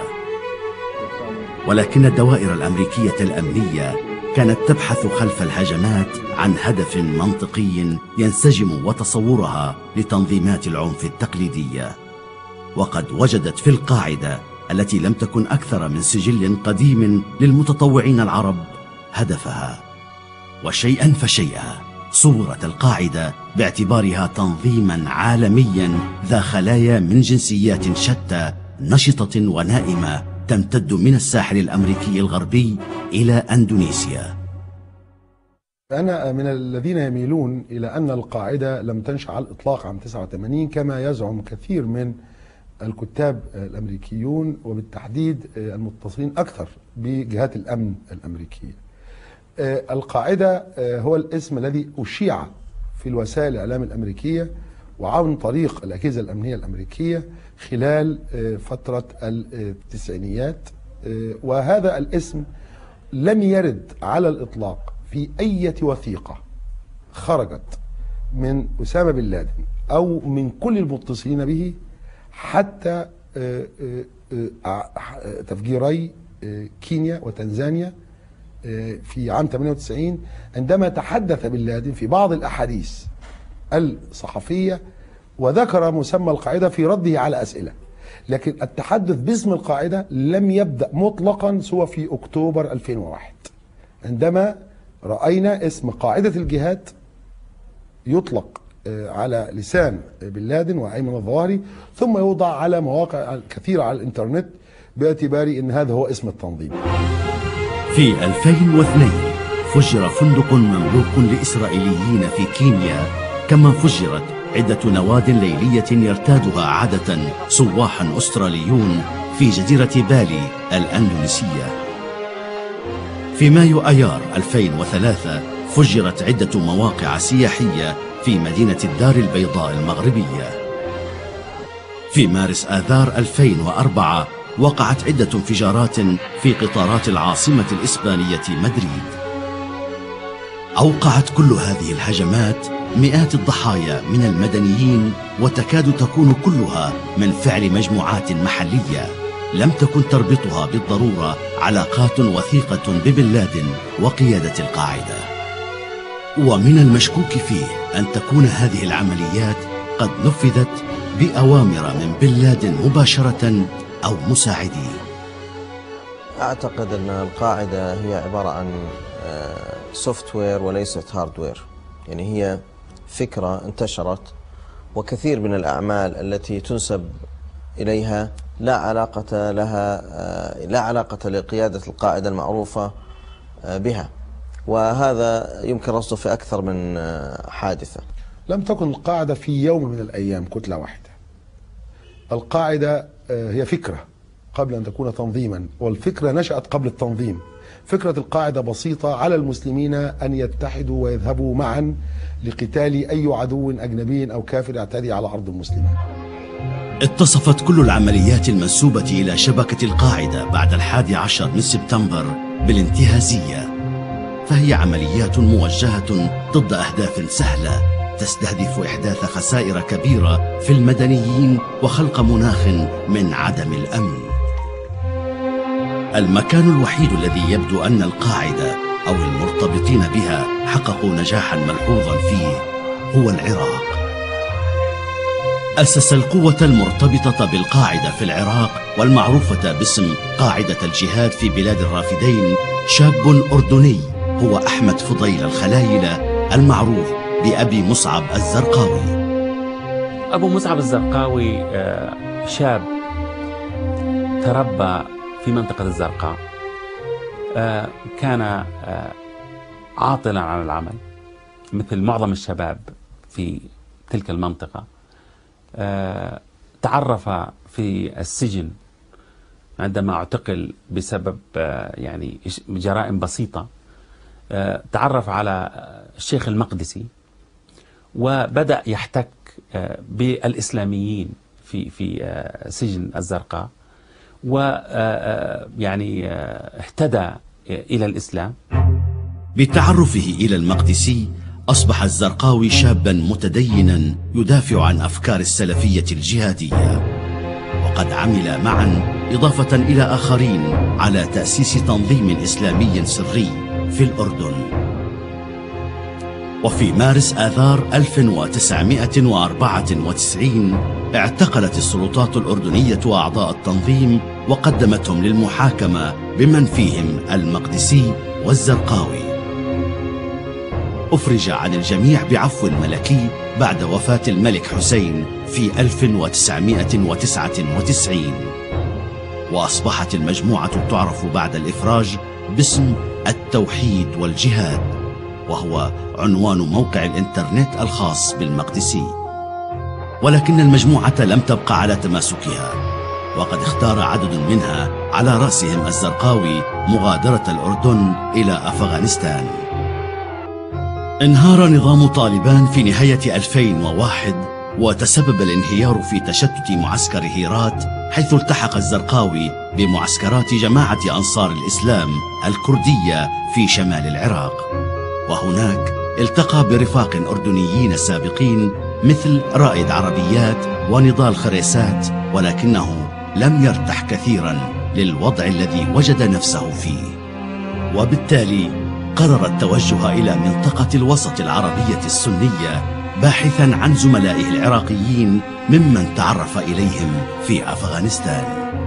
ولكن الدوائر الأمريكية الأمنية كانت تبحث خلف الهجمات عن هدف منطقي ينسجم وتصورها لتنظيمات العنف التقليدية، وقد وجدت في القاعدة التي لم تكن أكثر من سجل قديم للمتطوعين العرب هدفها، وشيئا فشيئا صورت القاعدة باعتبارها تنظيما عالميا ذا خلايا من جنسيات شتى نشطة ونائمة تمتد من الساحل الأمريكي الغربي إلى أندونيسيا. أنا من الذين يميلون إلى أن القاعدة لم تنشأ على الإطلاق عام تسعة وثمانين كما يزعم كثير من الكتاب الأمريكيون، وبالتحديد المتصلين أكثر بجهات الأمن الأمريكية. القاعدة هو الاسم الذي أشيع في الوسائل الإعلام الأمريكية وعن طريق الأجهزة الأمنية الأمريكية خلال فترة التسعينيات، وهذا الاسم لم يرد على الإطلاق في أي وثيقة خرجت من أسامة بن لادن أو من كل المتصلين به حتى تفجيري كينيا وتنزانيا في عام ثمانية وتسعين، عندما تحدث بن لادن في بعض الأحاديث الصحفية وذكر مسمى القاعدة في رده على أسئلة، لكن التحدث باسم القاعدة لم يبدأ مطلقا سوى في أكتوبر ألفين وواحد، عندما رأينا اسم قاعدة الجهاد يطلق على لسان بن لادن وأيمن الظواهري، ثم يوضع على مواقع كثيرة على الإنترنت باعتبار أن هذا هو اسم التنظيم. في ألفين واثنين فجر فندق مملوك لإسرائيليين في كينيا، كما فجرت عدة نواد ليلية يرتادها عادة سواح أستراليون في جزيرة بالي الأندونيسية. في مايو أيار ألفين وثلاثة فجرت عدة مواقع سياحية في مدينة الدار البيضاء المغربية. في مارس آذار ألفين وأربعة وقعت عدة انفجارات في قطارات العاصمة الإسبانية مدريد. أوقعت كل هذه الهجمات مئات الضحايا من المدنيين، وتكاد تكون كلها من فعل مجموعات محلية لم تكن تربطها بالضرورة علاقات وثيقة ببن لادن وقيادة القاعدة. ومن المشكوك فيه أن تكون هذه العمليات قد نفذت بأوامر من بن لادن مباشرة أو مساعديه. أعتقد أن القاعدة هي عبارة عن سوفت وير وليست هاردوير، يعني هي فكرة انتشرت، وكثير من الأعمال التي تنسب إليها لا علاقة لها لا علاقة لقيادة القاعدة المعروفة بها، وهذا يمكن رصده في أكثر من حادثة. لم تكن القاعدة في يوم من الأيام كتلة واحدة. القاعدة هي فكرة قبل أن تكون تنظيما، والفكرة نشأت قبل التنظيم. فكرة القاعدة بسيطة: على المسلمين أن يتحدوا ويذهبوا معا لقتال أي عدو أجنبي أو كافر يعتدي على أرض المسلمين. اتصفت كل العمليات المنسوبة إلى شبكة القاعدة بعد الحادي عشر من سبتمبر بالانتهازية، فهي عمليات موجهة ضد أهداف سهلة تستهدف إحداث خسائر كبيرة في المدنيين وخلق مناخ من عدم الأمن. المكان الوحيد الذي يبدو أن القاعدة أو المرتبطين بها حققوا نجاحا ملحوظا فيه هو العراق. أسس القوة المرتبطة بالقاعدة في العراق والمعروفة باسم قاعدة الجهاد في بلاد الرافدين شاب أردني هو أحمد فضيل الخلايلة المعروف بأبي مصعب الزرقاوي. أبو مصعب الزرقاوي شاب تربى في منطقة الزرقاء، كان عاطلا عن العمل مثل معظم الشباب في تلك المنطقة. تعرف في السجن عندما اعتقل بسبب يعني جرائم بسيطة، تعرف على الشيخ المقدسي وبدأ يحتك بالإسلاميين في في سجن الزرقاء، ويعني اهتدى إلى الإسلام. بتعرفه إلى المقدسي أصبح الزرقاوي شابا متدينا يدافع عن أفكار السلفية الجهادية، وقد عمل معا إضافة إلى آخرين على تأسيس تنظيم إسلامي سري في الأردن. وفي مارس آذار ألف وتسعمئة وأربعة وتسعين اعتقلت السلطات الأردنية أعضاء التنظيم وقدمتهم للمحاكمة بمن فيهم المقدسي والزرقاوي. أفرج عن الجميع بعفو ملكي بعد وفاة الملك حسين في ألف وتسعمئة وتسعة وتسعين، وأصبحت المجموعة تعرف بعد الإفراج باسم التوحيد والجهاد، وهو عنوان موقع الإنترنت الخاص بالمقدسي. ولكن المجموعة لم تبقى على تماسكها، وقد اختار عدد منها على رأسهم الزرقاوي مغادرة الأردن إلى أفغانستان. انهار نظام طالبان في نهاية ألفين وواحد، وتسبب الانهيار في تشتت معسكر هيرات، حيث التحق الزرقاوي بمعسكرات جماعة أنصار الإسلام الكردية في شمال العراق، وهناك التقى برفاق أردنيين سابقين مثل رائد عربيات ونضال خريسات، ولكنه لم يرتح كثيرا للوضع الذي وجد نفسه فيه، وبالتالي قرر التوجه إلى منطقة الوسط العربية السنية باحثا عن زملائه العراقيين ممن تعرف إليهم في أفغانستان.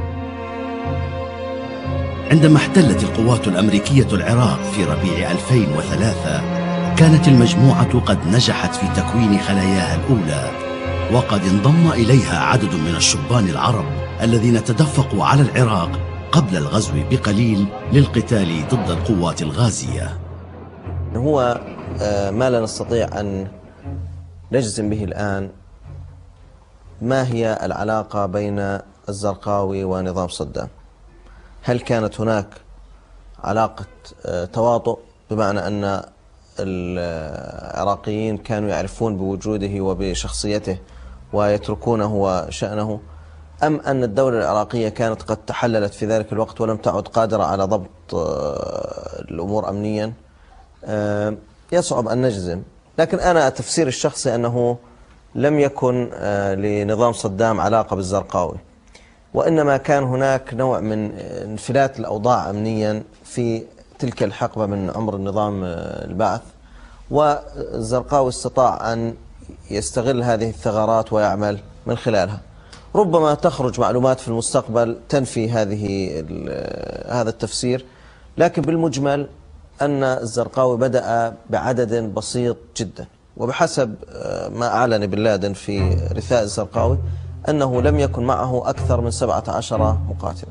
عندما احتلت القوات الأمريكية العراق في ربيع ألفين وثلاثة كانت المجموعة قد نجحت في تكوين خلاياها الأولى، وقد انضم إليها عدد من الشبان العرب الذين تدفقوا على العراق قبل الغزو بقليل للقتال ضد القوات الغازية. هو ما لا نستطيع أن نجزم به الآن ما هي العلاقة بين الزرقاوي ونظام صدام. هل كانت هناك علاقة تواطؤ بمعنى أن العراقيين كانوا يعرفون بوجوده وبشخصيته ويتركونه وشأنه، أم أن الدولة العراقية كانت قد تحللت في ذلك الوقت ولم تعد قادرة على ضبط الأمور أمنيا؟ يصعب أن نجزم، لكن أنا تفسير الشخصي أنه لم يكن لنظام صدام علاقة بالزرقاوي، وإنما كان هناك نوع من انفلات الأوضاع أمنيا في تلك الحقبة من عمر النظام البعث، والزرقاوي استطاع أن يستغل هذه الثغرات ويعمل من خلالها. ربما تخرج معلومات في المستقبل تنفي هذه هذا التفسير، لكن بالمجمل أن الزرقاوي بدأ بعدد بسيط جدا، وبحسب ما أعلن بن لادن في رثاء الزرقاوي أنه لم يكن معه أكثر من سبعة عشر مقاتلا.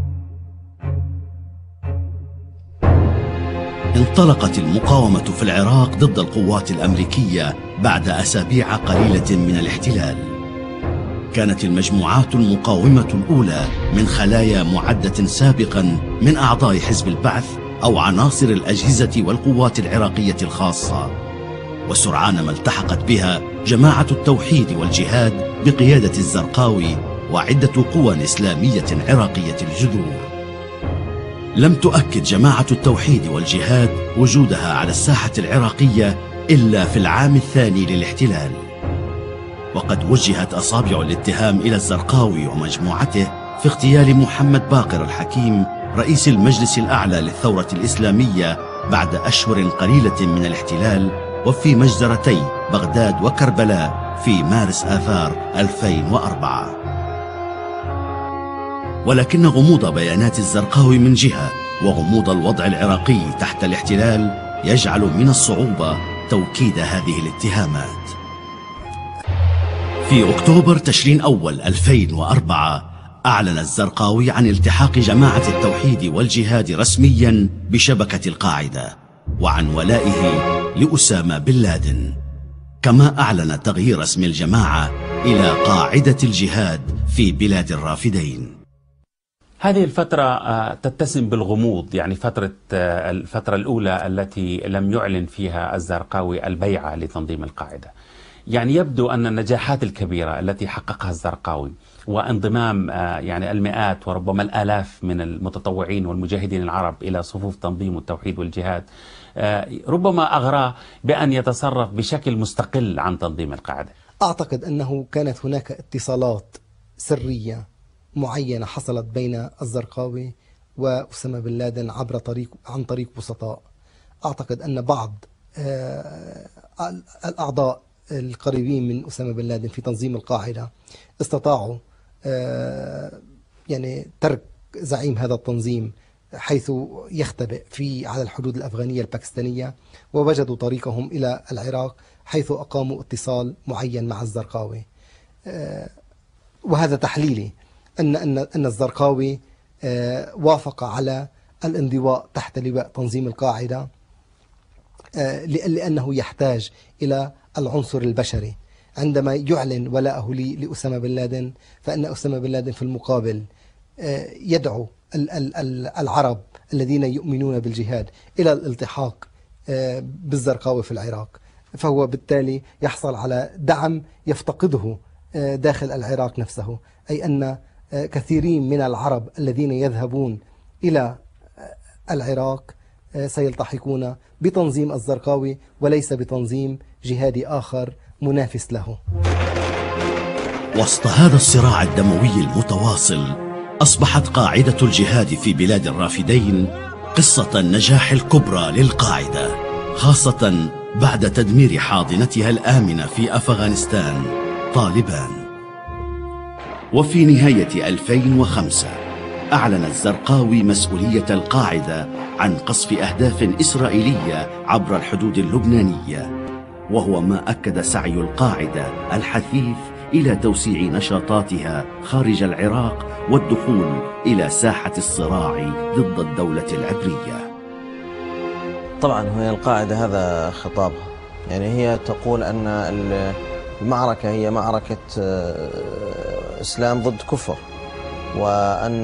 انطلقت المقاومة في العراق ضد القوات الأمريكية بعد أسابيع قليلة من الاحتلال. كانت المجموعات المقاومة الأولى من خلايا معدة سابقا من أعضاء حزب البعث أو عناصر الأجهزة والقوات العراقية الخاصة، وسرعان ما التحقت بها جماعة التوحيد والجهاد بقيادة الزرقاوي وعدة قوى إسلامية عراقية الجذور. لم تؤكد جماعة التوحيد والجهاد وجودها على الساحة العراقية إلا في العام الثاني للاحتلال، وقد وجهت أصابع الاتهام إلى الزرقاوي ومجموعته في اغتيال محمد باقر الحكيم رئيس المجلس الأعلى للثورة الإسلامية بعد أشهر قليلة من الاحتلال، وفي مجزرتي بغداد وكربلاء في مارس آذار ألفين وأربعة. ولكن غموض بيانات الزرقاوي من جهة وغموض الوضع العراقي تحت الاحتلال يجعل من الصعوبة توكيد هذه الاتهامات. في أكتوبر تشرين أول ألفين وأربعة أعلن الزرقاوي عن التحاق جماعة التوحيد والجهاد رسميا بشبكة القاعدة وعن ولائه لأسامة بن لادن، كما أعلن تغيير اسم الجماعة إلى قاعدة الجهاد في بلاد الرافدين. هذه الفترة تتسم بالغموض، يعني فترة الفترة الأولى التي لم يعلن فيها الزرقاوي البيعة لتنظيم القاعدة. يعني يبدو أن النجاحات الكبيرة التي حققها الزرقاوي وانضمام يعني المئات وربما الآلاف من المتطوعين والمجاهدين العرب إلى صفوف تنظيم التوحيد والجهاد ربما أغراه بأن يتصرف بشكل مستقل عن تنظيم القاعدة. أعتقد أنه كانت هناك اتصالات سرية معينة حصلت بين الزرقاوي وأسامة بن لادن عبر طريق عن طريق وسطاء. أعتقد أن بعض الأعضاء القريبين من أسامة بن لادن في تنظيم القاعدة استطاعوا يعني ترك زعيم هذا التنظيم حيث يختبئ في على الحدود الأفغانية الباكستانية، ووجدوا طريقهم إلى العراق حيث أقاموا اتصال معين مع الزرقاوي. وهذا تحليلي أن أن أن الزرقاوي وافق على الانضواء تحت لواء تنظيم القاعدة لأنه يحتاج إلى العنصر البشري. عندما يعلن ولاءه لأسامة بن لادن فإن أسامة بن لادن في المقابل يدعو العرب الذين يؤمنون بالجهاد إلى الالتحاق بالزرقاوي في العراق، فهو بالتالي يحصل على دعم يفتقده داخل العراق نفسه، أي أن كثيرين من العرب الذين يذهبون إلى العراق سيلتحقون بتنظيم الزرقاوي وليس بتنظيم جهادي آخر منافس له. وسط هذا الصراع الدموي المتواصل أصبحت قاعدة الجهاد في بلاد الرافدين قصة النجاح الكبرى للقاعدة، خاصة بعد تدمير حاضنتها الآمنة في أفغانستان طالبان. وفي نهاية ألفين وخمسة أعلن الزرقاوي مسؤولية القاعدة عن قصف أهداف إسرائيلية عبر الحدود اللبنانية، وهو ما أكد سعي القاعدة الحثيث إلى توسيع نشاطاتها خارج العراق والدخول إلى ساحة الصراع ضد الدولة العبرية. طبعا هي القاعدة هذا خطابها، يعني هي تقول أن المعركة هي معركة إسلام ضد كفر، وأن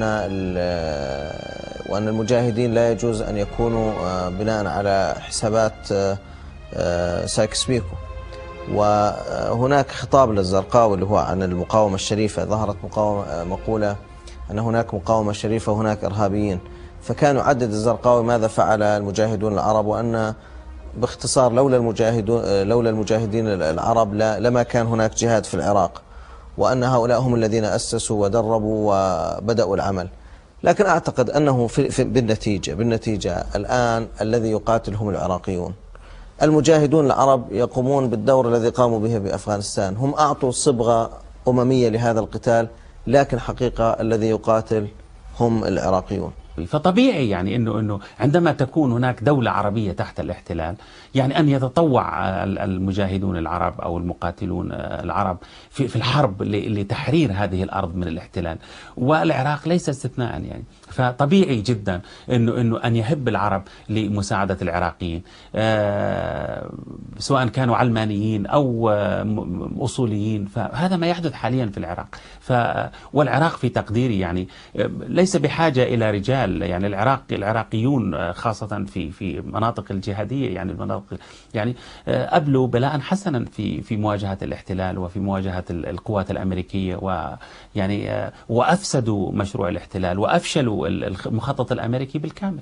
وأن المجاهدين لا يجوز أن يكونوا بناء على حسابات سايكس بيكو. وهناك خطاب للزرقاوي اللي هو عن المقاومة الشريفة، ظهرت مقاومة مقولة أن هناك مقاومة شريفة وهناك إرهابيين، فكان يعدد الزرقاوي ماذا فعل المجاهدون العرب، وأن باختصار لولا المجاهدون لولا المجاهدين العرب لما كان هناك جهاد في العراق، وأن هؤلاء هم الذين أسسوا ودربوا وبدأوا العمل. لكن أعتقد أنه في في بالنتيجة بالنتيجة الآن الذي يقاتل هم العراقيون. المجاهدون العرب يقومون بالدور الذي قاموا به بأفغانستان، هم أعطوا صبغة أممية لهذا القتال، لكن حقيقة الذي يقاتل هم العراقيون. فطبيعي يعني انه انه عندما تكون هناك دولة عربية تحت الاحتلال، يعني ان يتطوع المجاهدون العرب او المقاتلون العرب في في الحرب لتحرير هذه الارض من الاحتلال، والعراق ليس استثناء يعني. فطبيعي جدا انه انه ان يهب العرب لمساعدة العراقيين، آه سواء كانوا علمانيين او اصوليين، فهذا ما يحدث حاليا في العراق. ف والعراق في تقديري يعني ليس بحاجة الى رجال، يعني العراق العراقيون خاصة في في مناطق الجهادية، يعني المناطق يعني أبلوا بلاء حسنا في في مواجهة الاحتلال وفي مواجهة القوات الأمريكية، ويعني وأفسدوا مشروع الاحتلال وأفشلوا المخطط الأمريكي بالكامل.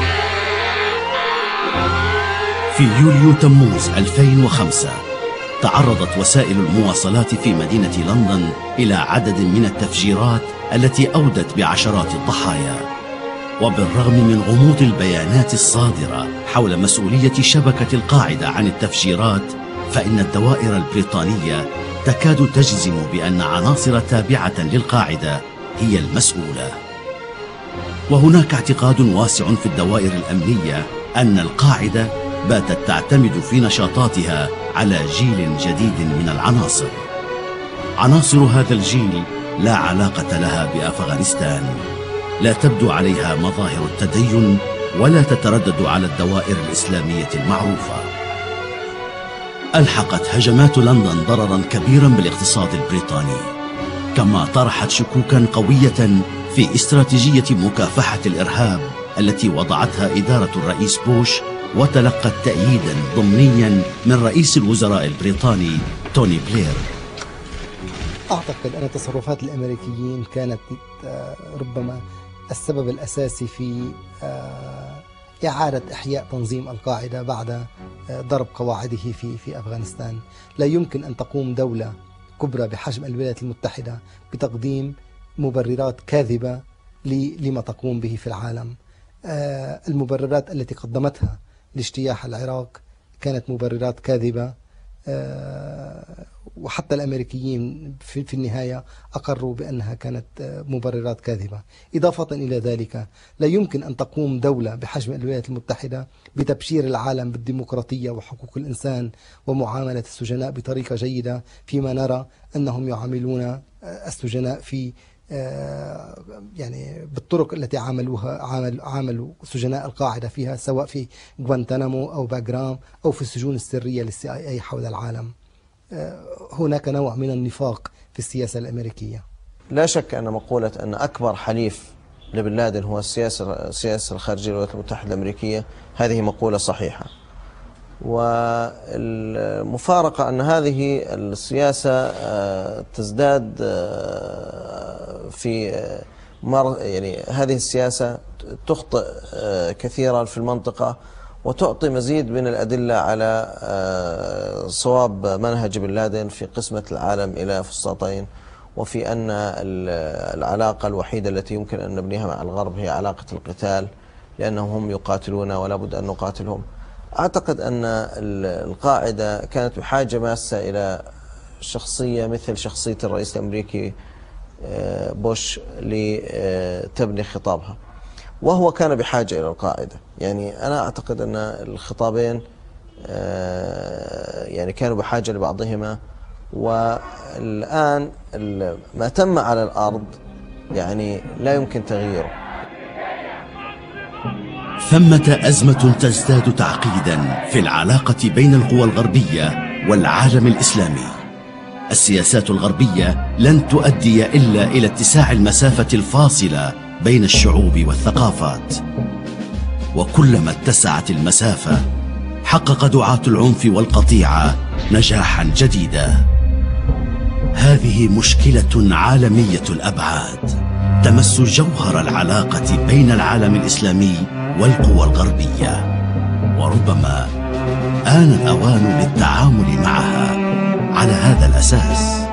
في يوليو تموز ألفين وخمسة تعرضت وسائل المواصلات في مدينة لندن إلى عدد من التفجيرات التي أودت بعشرات الضحايا. وبالرغم من غموض البيانات الصادرة حول مسؤولية شبكة القاعدة عن التفجيرات، فإن الدوائر البريطانية تكاد تجزم بأن عناصر تابعة للقاعدة هي المسؤولة. وهناك اعتقاد واسع في الدوائر الأمنية أن القاعدة باتت تعتمد في نشاطاتها على جيل جديد من العناصر. عناصر هذا الجيل لا علاقة لها بأفغانستان، لا تبدو عليها مظاهر التدين ولا تتردد على الدوائر الإسلامية المعروفة. ألحقت هجمات لندن ضررا كبيرا بالاقتصاد البريطاني، كما طرحت شكوكا قوية في استراتيجية مكافحة الإرهاب التي وضعتها إدارة الرئيس بوش، وتلقت تأييدا ضمنيا من رئيس الوزراء البريطاني توني بلير. أعتقد أن تصرفات الأمريكيين كانت ربما السبب الأساسي في إعادة إحياء تنظيم القاعدة بعد ضرب قواعده في في أفغانستان. لا يمكن أن تقوم دولة كبرى بحجم الولايات المتحدة بتقديم مبررات كاذبة لما تقوم به في العالم. المبررات التي قدمتها لاجتياح العراق كانت مبررات كاذبة، وحتى الأمريكيين في النهاية أقروا بأنها كانت مبررات كاذبة. إضافة إلى ذلك لا يمكن أن تقوم دولة بحجم الولايات المتحدة بتبشير العالم بالديمقراطية وحقوق الإنسان ومعاملة السجناء بطريقة جيدة، فيما نرى أنهم يعاملون السجناء في يعني بالطرق التي عاملوها عامل عاملوا سجناء القاعدة فيها، سواء في غوانتنامو أو باغرام أو في السجون السرية للسي آي إي حول العالم. هناك نوع من النفاق في السياسة الأمريكية. لا شك أن مقولة أن أكبر حليف لبن لادن هو السياسة السياسة الخارجية للولايات المتحدة الأمريكية، هذه مقولة صحيحة. والمفارقة أن هذه السياسة تزداد في مر يعني هذه السياسة تخطئ كثيرا في المنطقة، وتعطي مزيد من الأدلة على صواب منهج بن لادن في قسمة العالم إلى فسطاطين، وفي أن العلاقة الوحيدة التي يمكن أن نبنيها مع الغرب هي علاقة القتال، لأنهم هم يقاتلون ولا بد أن نقاتلهم. أعتقد أن القاعدة كانت بحاجة ماسة إلى شخصية مثل شخصية الرئيس الأمريكي بوش لتبني خطابها، وهو كان بحاجة إلى القاعدة. يعني أنا أعتقد أن الخطابين يعني كانوا بحاجة لبعضهما، والآن ما تم على الأرض يعني لا يمكن تغييره. ثمة أزمة تزداد تعقيدا في العلاقة بين القوى الغربية والعالم الإسلامي. السياسات الغربية لن تؤدي إلا إلى اتساع المسافة الفاصلة بين الشعوب والثقافات، وكلما اتسعت المسافة حقق دعاة العنف والقطيعة نجاحا جديدا. هذه مشكلة عالمية الأبعاد تمس جوهر العلاقة بين العالم الإسلامي والقوى الغربية، وربما آن الأوان للتعامل معها على هذا الأساس.